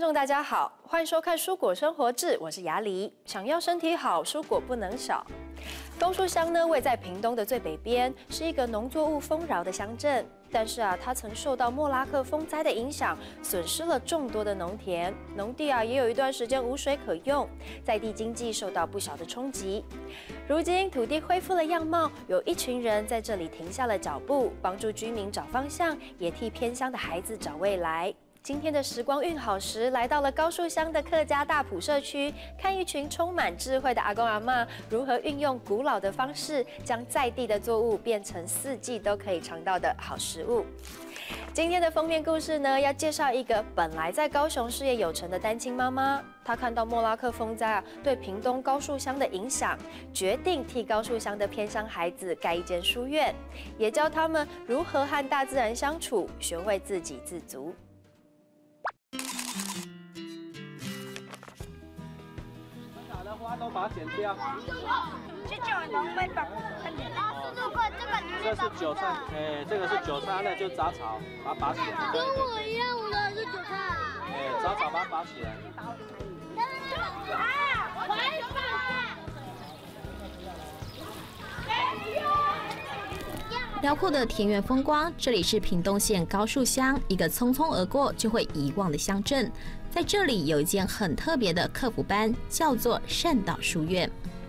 众大家好，欢迎收看《蔬果生活志》，我是雅里。想要身体好，蔬果不能少。高树乡呢，位在屏东的最北边，是一个农作物丰饶的乡镇。但是它曾受到莫拉克风灾的影响，损失了众多的农田，农地也有一段时间无水可用，在地经济受到不小的冲击。如今土地恢复了样貌，有一群人在这里停下了脚步，帮助居民找方向，也替偏乡的孩子找未来。今天的时光运好时，来到了高树乡的客家大埔社区，看一群充满智慧的阿公阿嬷如何运用古老的方式，将在地的作物变成四季都可以尝到的好食物。今天的封面故事呢，要介绍一个本来在高雄事业有成的单亲妈妈，她看到莫拉克风灾对屏东高树乡的影响，决定替高树乡的偏乡孩子盖一间书院，也教他们如何和大自然相处，学会自给自足。 花都把它剪掉。这是韭菜，这个是韭菜，那就杂草，把它拔起来。 跟我一样，我的是韭菜。 杂草把它拔起来。 辽阔的田园风光，这里是屏东县高树乡一个匆匆而过就会遗忘的乡镇。在这里有一间很特别的课辅班，叫做善导书院。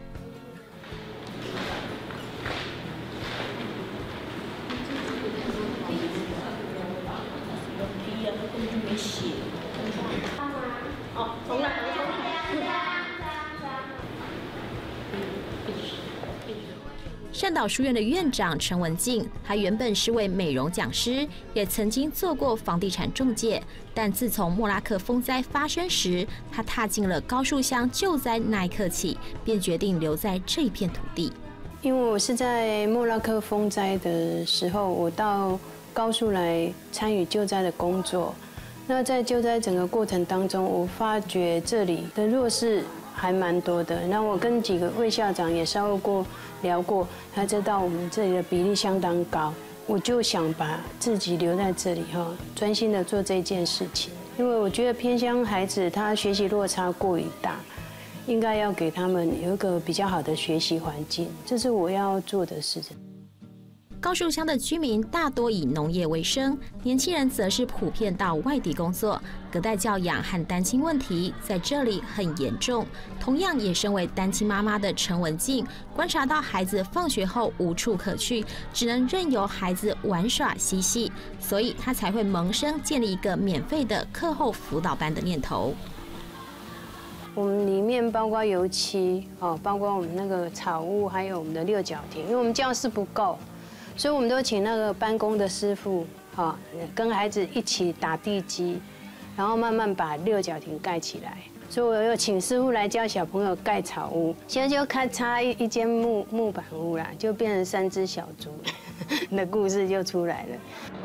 善导书院的院长陈文静，他原本是位美容讲师，也曾经做过房地产中介。但自从莫拉克风灾发生时，他踏进了高树乡救灾那一刻起，便决定留在这片土地。 因为我是在莫拉克风灾的时候，我到高树来参与救灾的工作。那在救灾整个过程当中，我发觉这里的弱势还蛮多的。那我跟几个魏校长也稍微聊过，他知道我们这里的比例相当高，我就想把自己留在这里专心的做这件事情。因为我觉得偏乡孩子他学习落差过于大，应该要给他们有一个比较好的学习环境，这是我要做的事情。 高树乡的居民大多以农业为生，年轻人则是普遍到外地工作，隔代教养和单亲问题在这里很严重。同样也身为单亲妈妈的陈文静，观察到孩子放学后无处可去，只能任由孩子玩耍嬉戏，所以她才会萌生建立一个免费的课后辅导班的念头。 我们里面包括油漆包括我们那个草屋，还有我们的六角亭，因为我们教室不够。所以我们都请那个班工的师傅，跟孩子一起打地基，然后慢慢把六角亭盖起来。所以我又请师傅来教小朋友盖草屋，现在就咔嚓一间木板屋啦，就变成3只小猪的故事就出来了。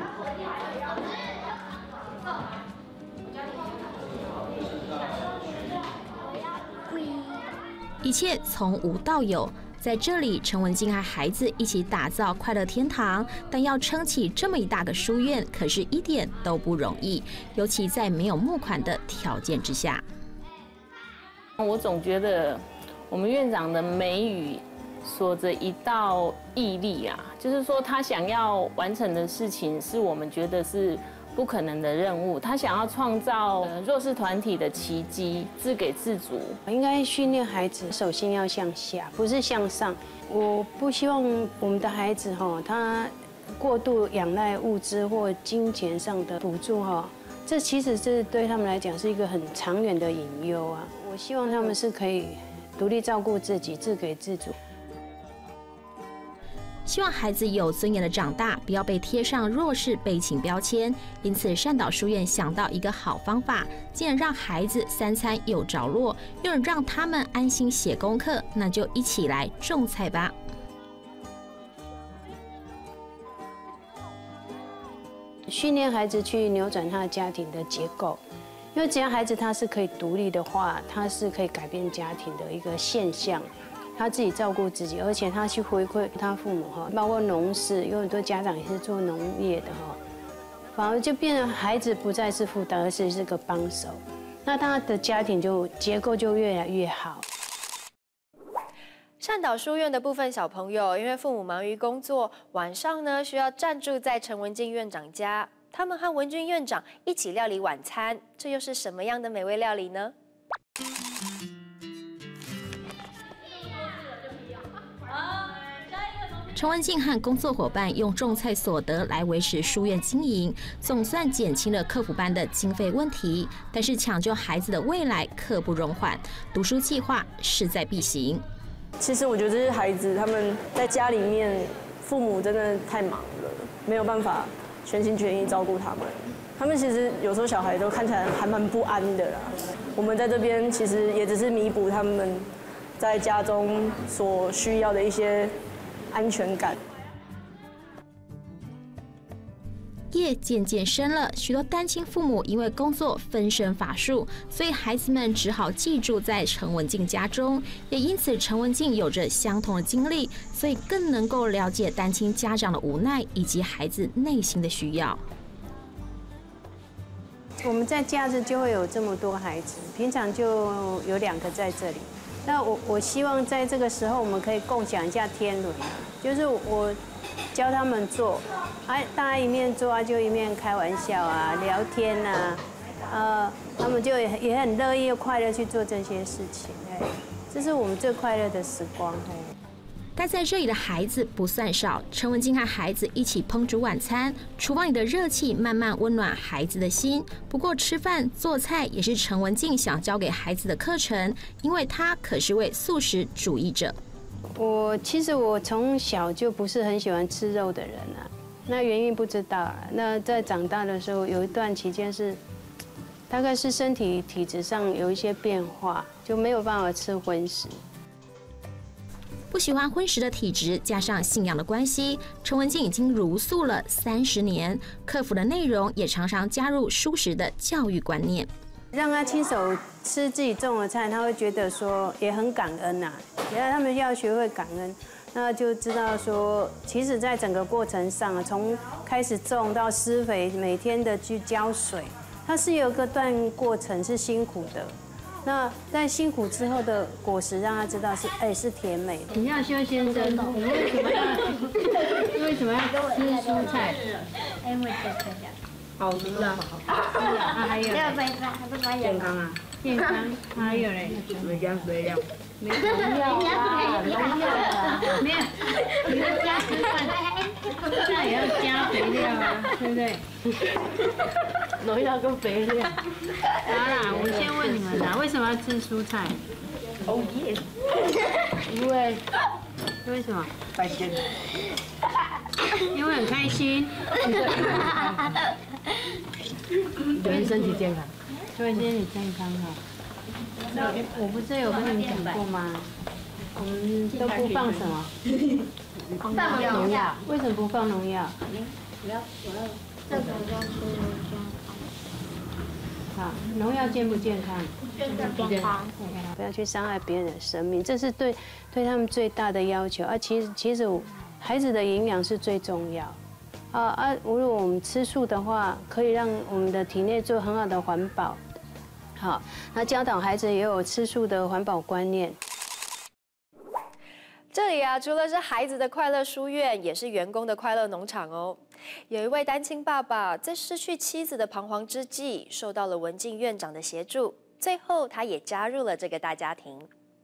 一切从无到有。在这里，陈文静和孩子一起打造快乐天堂，但要撑起这么一大个书院，可是一点都不容易，尤其在没有募款的条件之下。 我总觉得我们院长的眉宇锁着一道毅力啊，就是说他想要完成的事情是我们觉得是不可能的任务，他想要创造弱势团体的奇迹，自给自足。 应该训练孩子手心要向下，不是向上。我不希望我们的孩子他过度仰赖物质或金钱上的补助这其实是对他们来讲是一个很长远的隐忧啊。我希望他们是可以独立照顾自己，自给自足。 希望孩子有尊严的长大，不要被贴上弱势悲情标签。因此，善导书院想到一个好方法，既然让孩子3餐有着落，又能让他们安心写功课，那就一起来种菜吧。 训练孩子去扭转他的家庭的结构，因为只要孩子他是可以独立的话，他是可以改变家庭的一个现象。他自己照顾自己，而且他去回馈他父母包括农事，有很多家长也是做农业的反而就变成孩子不再是负担，而是个帮手。 那他的家庭就结构就越来越好。 善导书院的部分小朋友，因为父母忙于工作，晚上呢需要暂住在陈文静院长家。他们和文俊院长一起料理晚餐，这又是什么样的美味料理呢？ 陈文静和工作伙伴用种菜所得来维持书院经营，总算减轻了客服班的经费问题。但是抢救孩子的未来刻不容缓，读书计划势在必行。 其实我觉得这些孩子他们在家里面，父母真的太忙了，没有办法全心全意照顾他们。他们其实有时候小孩都看起来还蛮不安的啦。我们在这边其实也只是弥补他们在家中所需要的一些安全感。 夜渐渐深了，许多单亲父母因为工作分身乏术，所以孩子们只好寄住在陈文静家中。也因此，陈文静有着相同的经历，所以更能够了解单亲家长的无奈以及孩子内心的需要。 我们在假日就会有这么多孩子，平常就有2个在这里。那我希望在这个时候，我们可以共享一下天伦，就是我教他们做，大家一面做就一面开玩笑啊、聊天啊，他们就也很乐意、快乐去做这些事情，这是我们最快乐的时光。 待在这里的孩子不算少，陈文静和孩子一起烹煮晚餐，厨房里的热气慢慢温暖孩子的心。不过吃饭做菜也是陈文静想教给孩子的课程，因为他可是位素食主义者。 其实我从小就不是很喜欢吃肉的人啊，那原因不知道啊。那在长大的时候，有一段期间是，大概是身体体质上有一些变化，就没有办法吃荤食。 不喜欢荤食的体质，加上信仰的关系，陈文静已经茹素了30年。课服的内容也常常加入蔬食的教育观念， 让他亲手吃自己种的菜，他会觉得说也很感恩呐。原来他们要学会感恩，那就知道说，其实在整个过程上，从开始种到施肥，每天的去浇水，它是有个段过程是辛苦的。那在辛苦之后的果实，让他知道是甜美的。 你要修先生，你为什么要吃蔬菜？ 因为这个好吃啊！还有健康啊，健康，还有嘞，没加肥料，没农药啊，没有，你在家吃饭，那也要加肥料啊，对不对？农药跟肥料。好啦，我先问你们啦，为什么要吃蔬菜？哦耶！因为什么？开心。因为很开心。因为身体健康。对身体健康哈。那我不是有跟你们讲过吗？我们都不放什么？放农药。为什么不放农药？ 这个要吃好，农药健不健康？ 健康。 不要去伤害别人的生命，这是对他们最大的要求。其实孩子的营养是最重要。如果我们吃素的话，可以让我们的体内做很好的环保。好，那教导孩子也有吃素的环保观念。 这里啊，除了是孩子的快乐书院，也是员工的快乐农场哦。有一位单亲爸爸在失去妻子的彷徨之际，受到了文静院长的协助，最后他也加入了这个大家庭。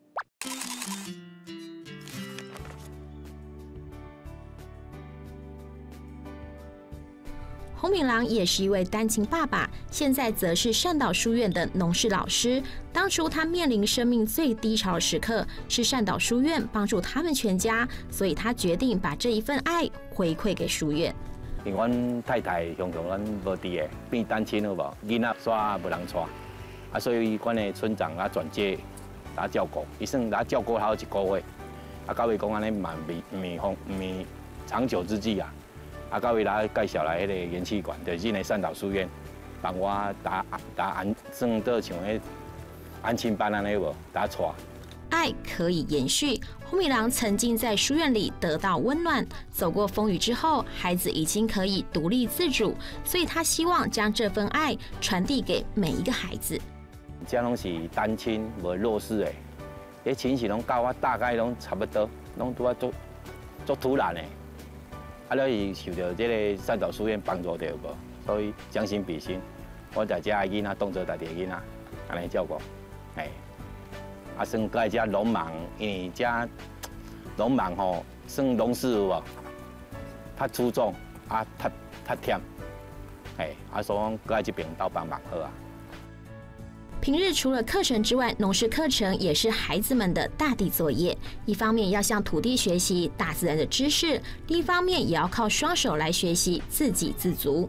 洪敏郎也是一位单亲爸爸，现在则是善导书院的农事老师。当初他面临生命最低潮的时刻，是善导书院帮助他们全家，所以他决定把这一份爱回馈给书院。 因为阮太太常常阮无伫个，变单亲有无？囡仔耍无人带，所以阮的村长转接来照顾，伊算来照顾好1个月，到尾讲安尼嘛未长久之计啊。到尾来介绍来迄个元气馆，就是那善导书院，帮我打算到像迄安亲班安尼无，带带。 爱可以延续。洪敏郎曾经在书院里得到温暖，走过风雨之后，孩子已经可以独立自主，所以他希望将这份爱传递给每一个孩子。 这拢是单亲无弱势的，迄情形拢到我大概拢差不多，拢拄啊足突然的，啊，了伊受到这个善导书院帮助到无，所以将心比心，我在遮囡仔当做家己的囡仔，安尼照顾，哎，啊，算在遮农忙，因为遮农忙吼，算农事有无，较注重啊，较忝，哎，啊，所以讲在这边斗帮忙好啊。 平日除了课程之外，农事课程也是孩子们的大地作业。一方面要向土地学习大自然的知识，另一方面也要靠双手来学习自给自足。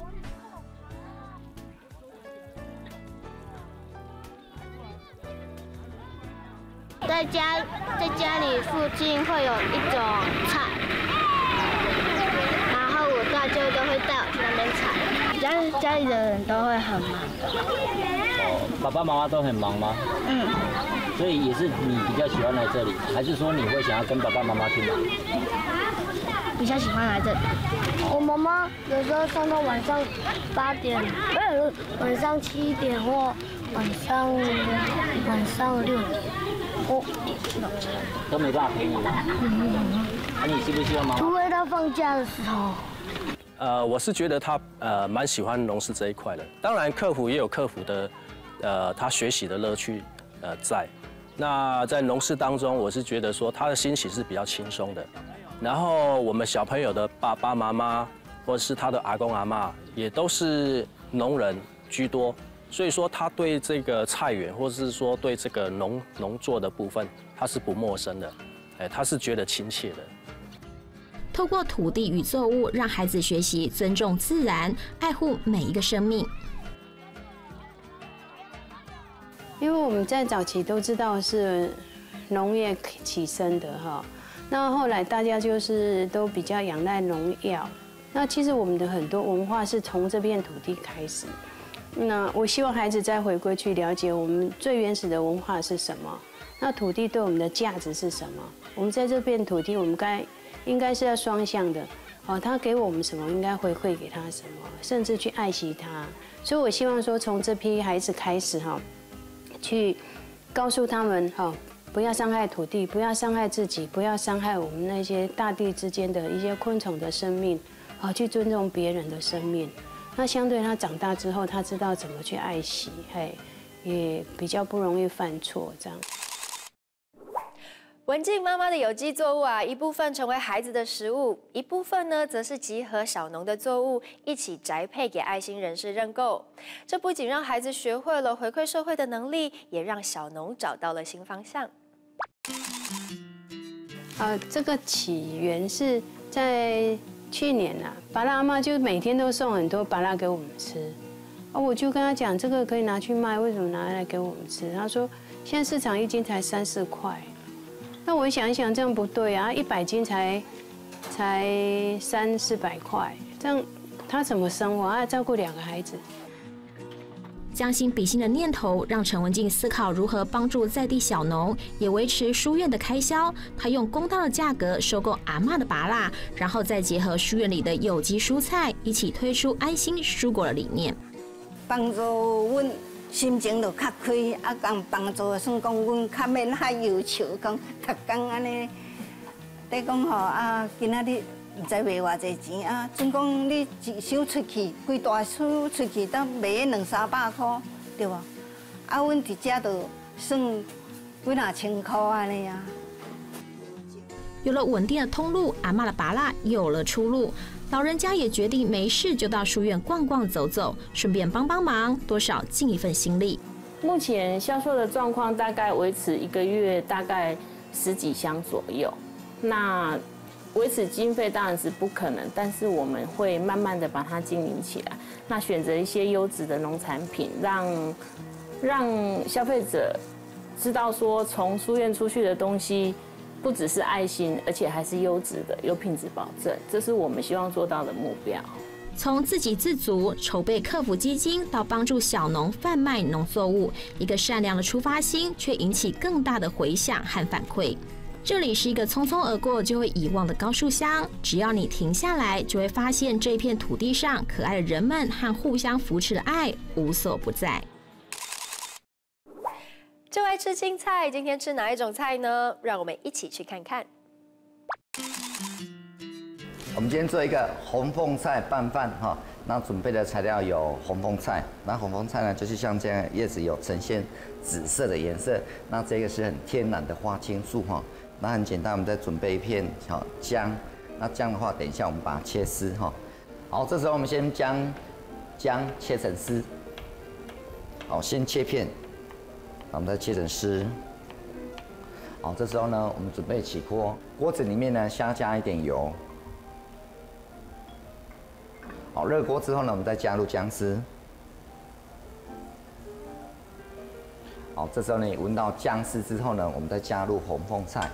在家里附近会有一种菜，然后我大舅都会带我去那边采。家里的人都会很忙。 爸爸妈妈都很忙吗？ 嗯。 所以也是你比较喜欢来这里，还是说你会想要跟爸爸妈妈去忙？ 比较喜欢来这里。我妈妈有时候上到晚上8点，晚上7点或晚上6点。 都没办法陪你吗？那你希不希望妈妈？ 除非他放假的时候。 我是觉得他蛮喜欢农事这一块的。当然，克服也有克服的他学习的乐趣在。那在农事当中，我是觉得说他的心情是比较轻松的。然后我们小朋友的爸爸妈妈或者是他的阿公阿嬷也都是农人居多。所以说，他对这个菜园，或者是说对这个农作的部分，他是不陌生的，他是觉得亲切的。 透过土地与作物，让孩子学习尊重自然，爱护每一个生命。 因为我们在早期都知道是农业起生的哈，那后来大家就是都比较仰赖农药。那其实我们的很多文化是从这片土地开始。那我希望孩子再回归去了解我们最原始的文化是什么，那土地对我们的价值是什么？我们在这片土地，我们应该是要双向的，哦，他给我们什么，应该回馈给他什么，甚至去爱惜他。所以我希望说，从这批孩子开始哈，去告诉他们哈，不要伤害土地，不要伤害自己，不要伤害我们那些大地之间的一些昆虫的生命，啊，去尊重别人的生命。那相对他长大之后，他知道怎么去爱惜，嘿，也比较不容易犯错这样。 文静妈妈的有机作物啊，一部分成为孩子的食物，一部分呢，则是集合小农的作物一起宅配给爱心人士认购。这不仅让孩子学会了回馈社会的能力，也让小农找到了新方向。 这个起源是在去年啊，芭乐阿嬷就每天都送很多芭乐给我们吃，我就跟他讲，这个可以拿去卖，为什么拿来给我们吃？他说，现在市场1斤才3、4块。那我想一想，这样不对啊，100斤才300、400块，这样他怎么生活？他要照顾2个孩子。 将心比心的念头，让陈文静思考如何帮助在地小农，也维持书院的开销。他用公道的价格收购阿嬷的芭乐，然后再结合书院里的有机蔬菜，一起推出安心蔬果的理念， 帮助阮心情就较开，啊，讲帮助算讲阮较免遐忧愁，讲逐工安尼，得讲吼啊，今仔日唔知卖偌济钱啊，总讲你一箱出去，规大箱出去，当卖200、300块，对无？啊，阮伫遮就算几若千块安尼啊。 有了稳定的通路，阿嬷的芭乐有了出路。老人家也决定没事就到书院逛逛走走，顺便帮帮忙，多少尽一份心力。 目前销售的状况大概维持1个月大概10几箱左右。那维持经费当然是不可能，但是我们会慢慢的把它经营起来。那选择一些优质的农产品，让消费者知道说，从书院出去的东西不只是爱心，而且还是优质的，有品质保证，这是我们希望做到的目标。 从自给自足、筹备客服基金，到帮助小农贩卖农作物，一个善良的出发心，却引起更大的回响和反馈。这里是一个匆匆而过就会遗忘的高树乡，只要你停下来，就会发现这片土地上可爱的人们和互相扶持的爱无所不在。 就爱吃青菜，今天吃哪一种菜呢？让我们一起去看看。 我们今天做一个红凤菜拌饭哈，那准备的材料有红凤菜，那红凤菜呢就是像这样叶子有呈现紫色的颜色，那这个是很天然的花青素哈，那很简单，我们再准备一片姜，那姜的话等一下我们把它切丝哈，好，这时候我们先将姜切成丝，好，先切片。我们再切成丝。好，这时候呢，我们准备起锅，锅子里面呢先加一点油。好，热锅之后呢，我们再加入姜丝。好，这时候呢，你闻到姜丝之后呢，我们再加入红凤菜。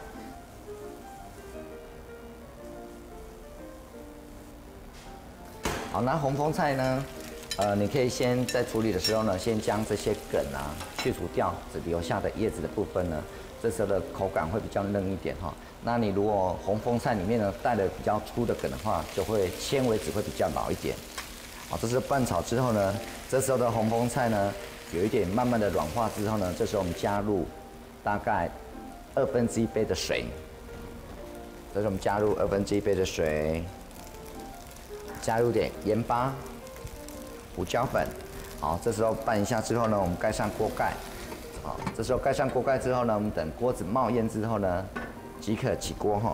好，那红凤菜呢？你可以先在处理的时候呢，先将这些梗啊去除掉，只留下的叶子的部分呢，这时候的口感会比较嫩一点哈。那你如果红凤菜里面呢带了比较粗的梗的话，就会纤维质会比较老一点。好，这是拌炒之后呢，这时候的红凤菜呢有一点慢慢的软化之后呢，这时候我们加入大概1/2杯的水，这时候我们加入1/2杯的水，加入点盐巴。胡椒粉，好，这时候拌一下之后呢，我们盖上锅盖，好，这时候盖上锅盖之后呢，我们等锅子冒烟之后呢，即可起锅哈。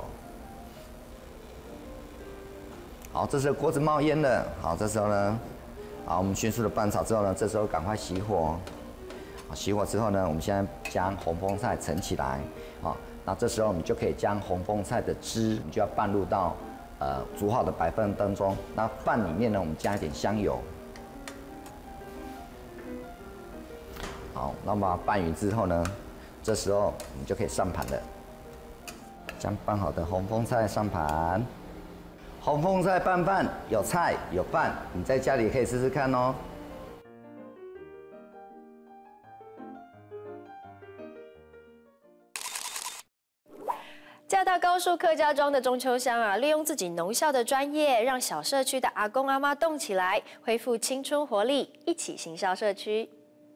好，这时候锅子冒烟了，好，这时候呢，好，我们迅速的拌炒之后呢，这时候赶快熄火，好，熄火之后呢，我们现在将红凤菜盛起来，好，那这时候我们就可以将红凤菜的汁，你就要拌入到煮好的白饭当中，那饭里面呢，我们加一点香油。好，那我们把它拌匀之后呢，这时候我们就可以上盘了。将拌好的红凤菜上盘。红凤菜拌饭有菜有饭，你在家里也可以试试看哦。 嫁到高树客家庄的中秋香啊，利用自己农校的专业，让小社区的阿公阿嬷动起来，恢复青春活力，一起行销社区。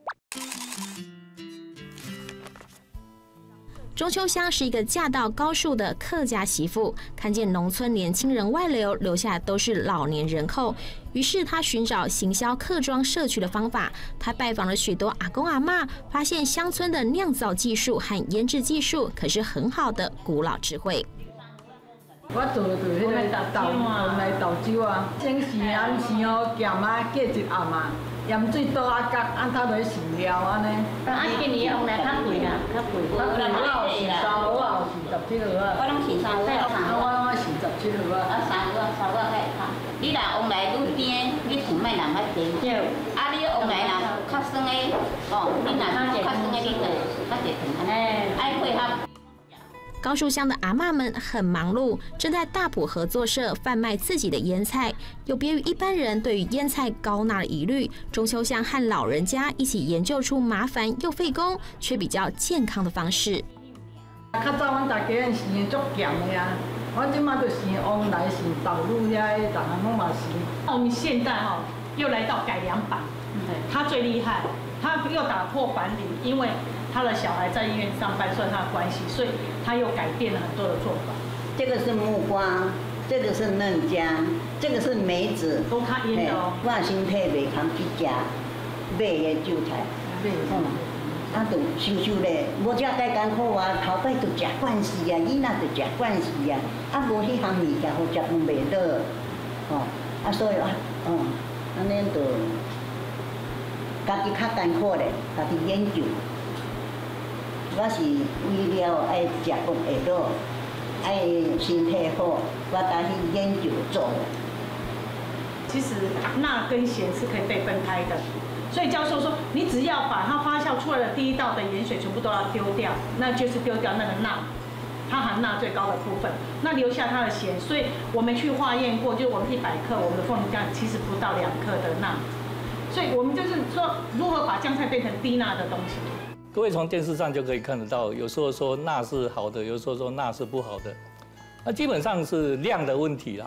中秋香是一个嫁到高树的客家媳妇，看见农村年轻人外流，留下都是老年人口，于是她寻找行销客庄社区的方法。她拜访了许多阿公阿嬷，发现乡村的酿造技术和腌制技术可是很好的古老智慧。 我做迄个豆酒啊，先时暗时哦，咸啊过一暗啊。盐水倒啊角，按头落饲料安尼。 今年用来较贵啦，较贵。 我有是3号，我有是17号啊。 我拢是3号。 我是17号啊。 3号较会较。你若往来愈甜，你厝卖人较甜。对。啊，你往来若较酸的，哦，你若较酸的，你就较侪糖。爱配合。 高树乡的阿嬷们很忙碌，正在大埔合作社贩卖自己的腌菜。有别于一般人对于腌菜高钠的疑虑，中秋乡和老人家一起研究出麻烦又费工却比较健康的方式。 较早阮大家人是足咸的啊，阮即马就是往来是豆乳遐，逐项拢嘛是。 我们现在又来到改良版，他最厉害，他又打破管理，因为他的小孩在医院上班，算他的关系，所以他又改变了很多的做法。 这个是木瓜，这个是嫩姜，这个是梅子， 都他腌的哦。 我身体袂通去食买的韭菜，啊，就收咧，无食介艰苦啊，头摆就食惯势啊，囡仔就食惯势啊，啊无迄项物件好食拢袂倒，啊所以安尼就家己较艰苦咧，家己研究。我是为了爱食饭会落，爱身体好，我才去研究做。 其实钠跟咸是可以被分开的，所以教授说，你只要把它发酵出来的第一道的盐水全部都要丢掉，那就是丢掉那个钠，它含钠最高的部分，那留下它的咸。所以我们去化验过，就是我们100克，我们的凤梨干其实不到2克的钠，所以我们就是说如何把酱菜变成低钠的东西。 各位从电视上就可以看得到，有时候说钠是好的，有时候说钠是不好的，那基本上是量的问题啦。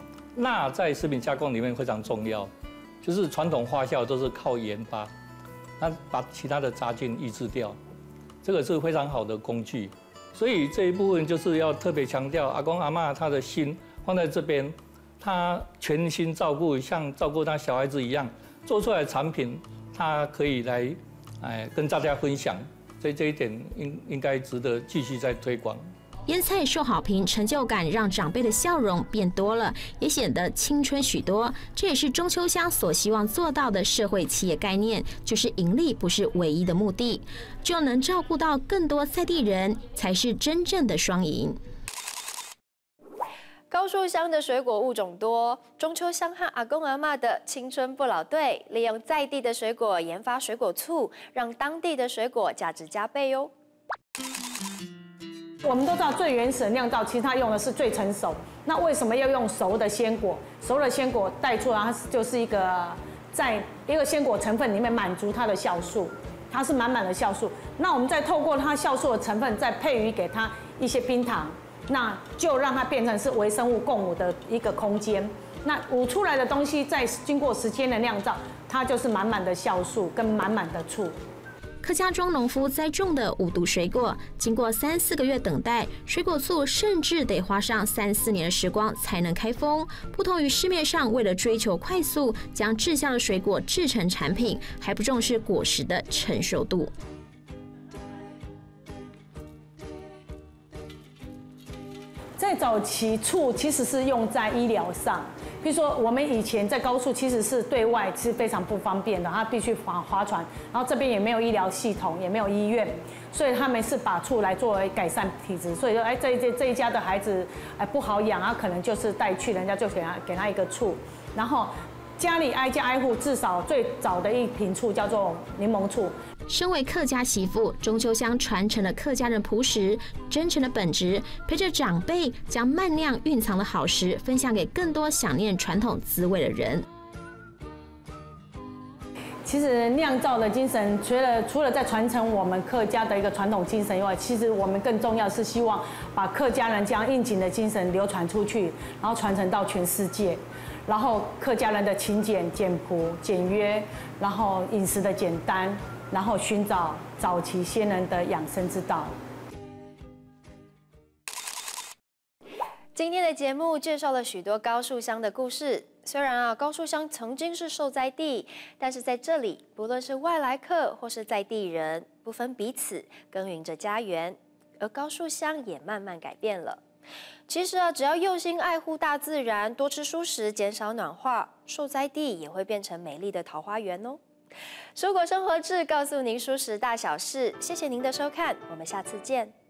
钠在食品加工里面非常重要，就是传统发酵都是靠盐巴， 它把其他的杂菌抑制掉，这个是非常好的工具。所以这一部分就是要特别强调，阿公阿嬷他的心放在这边，他全心照顾，像照顾他小孩子一样，做出来的产品，他可以来，跟大家分享。这一点应该值得继续再推广。 腌菜受好评，成就感让长辈的笑容变多了，也显得青春许多。这也是中秋乡所希望做到的社会企业概念，就是盈利不是唯一的目的，只有能照顾到更多在地人，才是真正的双赢。 高树乡的水果物种多，中秋乡和阿公阿嬷的青春不老队，利用在地的水果研发水果醋，让当地的水果价值加倍哦。 我们都知道最原始的酿造，其实它用的是最成熟。那为什么要用熟的鲜果？熟的鲜果带出来，它就是一个在一个鲜果成分里面满足它的酵素，它是满满的酵素。那我们再透过它酵素的成分，再配予给它一些冰糖，那就让它变成是微生物共舞的一个空间。那舞出来的东西，再经过时间的酿造，它就是满满的酵素跟满满的醋。 客家庄农夫栽种的5毒水果，经过3、4个月等待，水果醋甚至得花上3、4年的时光才能开封。不同于市面上为了追求快速将滞销的水果制成产品，还不重视果实的成熟度。 在早期，醋其实是用在医疗上。比如说，我们以前在高速其实是对外是非常不方便的，它必须划船，然后这边也没有医疗系统，也没有医院，所以他们是把醋来作为改善体质。所以说，这一家的孩子不好养啊，可能就是带去，人家就给他一个醋，然后家里挨家挨户至少最早的一瓶醋叫做柠檬醋。 身为客家媳妇，中秋乡传承了客家人朴实、真诚的本质，陪着长辈将慢酿蕴藏的好食分享给更多想念传统滋味的人。 其实酿造的精神，除了在传承我们客家的一个传统精神以外，其实我们更重要是希望把客家人将应景的精神流传出去，然后传承到全世界。然后客家人的勤俭、简朴、简约，然后饮食的简单，然后寻找早期先人的养生之道。 今天的节目介绍了许多高树乡的故事。虽然高树乡曾经是受灾地，但是在这里，不论是外来客或是在地人，不分彼此，耕耘着家园。而高树乡也慢慢改变了。其实只要用心爱护大自然，多吃蔬食，减少暖化，受灾地也会变成美丽的桃花源哦。蔬果生活志告诉您蔬食大小事，谢谢您的收看，我们下次见。